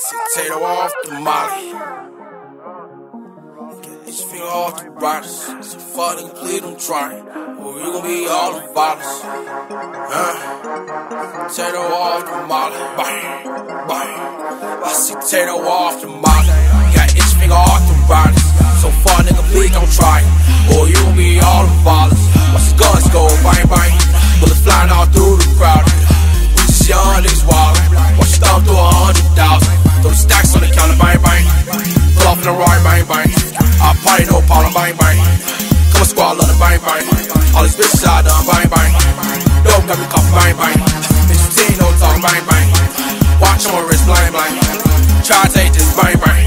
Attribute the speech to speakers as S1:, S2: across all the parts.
S1: See Tato off the molly. Get this finger off the brightest. So fuck nigga, please don't try. Or you gon' be all the violence. Tato off the molly. Bang, bang. I see Tato off the molly. Got itch finger off the brightest. So fuck nigga, please don't try. Or you gon' be all the violence. Watch the guns go bang, bang. Bullets flying all through the crowd. We just young niggas wildin'. Watch the thumb through 100,000. Throw the stacks on the counter, bang, bang. Pull off in the ride, bang, bang. I party, no problem, bang, bang. Come on, squad, love the bang, bang. All these bitches I done, bang, bang. Dope got me coughing, bang, bang. Bitch, team, no talk, bang, bang. Watch on my wrist, bang, bang. Try to take this, bang, bang.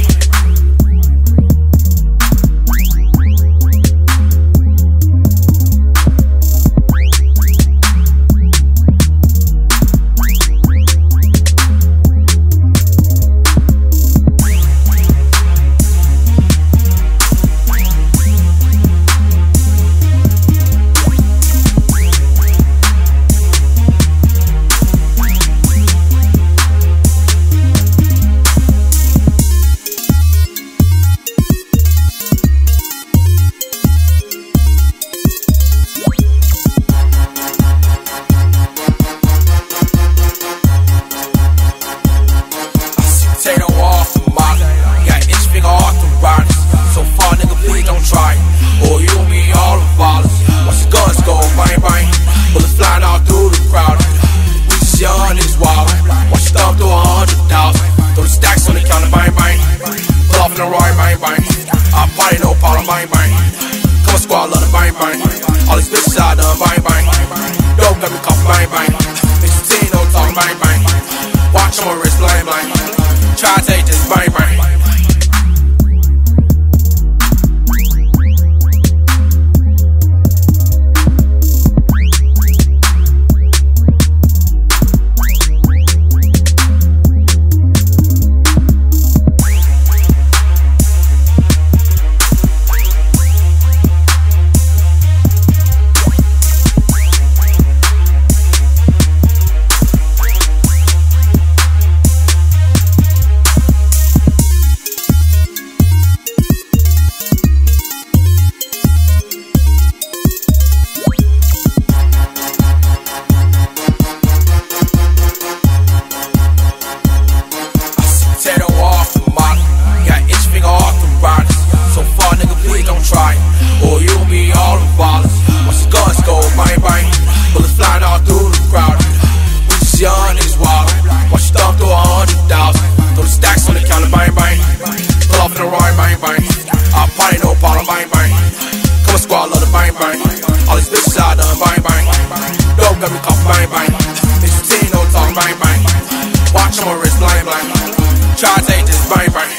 S1: Tato off the molly. Got itch finger off the brightest. So far nigga, please don't try. Or you gon' be all the violence. Watch the guns go bang, bang. Bullets flying all through the crowd. We just young niggas wildin'. Watch the thumb through 100,000. Throw the stacks on the counter, bang, bang. Pull off in the ride, bang, bang. I party, no problem, bang, bang. Come on, squad, love the bang, bang. All these bitches I done, bang, bang. Dope got me coughing, bang, bang. Bitch, team, no talk, bang, bang. Watch on my wrist, bang, bang. Try to take this, bang, bang. Tato off the molly. Got itch finger off the brightest. So far nigga, please don't try. Or you gon' be all the violence. Watch the guns go bang, bang. Bullets flying all through the crowd. We just young niggas wildin'. Watch the thumb through 100,000. Throw the stacks on the counter, bang, bang. Pull off in the ride, bang, bang. I party, no problem, bang, bang. Come on, squad, love the bang, bang. All these bitches I done, bang, bang. Dope got me coughing, bang, bang. Bitch, team, no talk, bang, bang. Watch on my wrist, bang, bang. Try to take this, bang, bang.